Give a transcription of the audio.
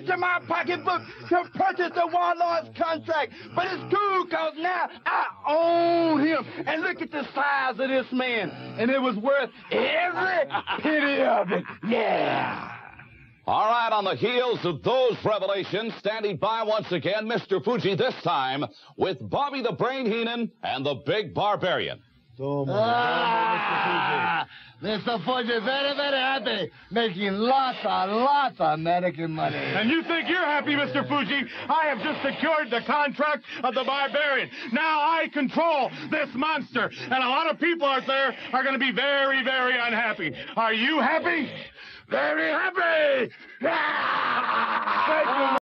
into my pocketbook to purchase the warlord's contract. But it's cool, because now I own him. And look at the size of this man. And it was worth every penny of it. Yeah. All right, on the heels of those revelations, standing by once again, Mr. Fuji, this time with Bobby the Brain Heenan and the Big Barbarian. Mr. Fuji, very, very happy, making lots of American money. And you think you're happy, Mr. Fuji? I have just secured the contract of the Barbarian. Now I control this monster, and a lot of people out there are going to be very, very unhappy. Are you happy? Very happy! Thank you.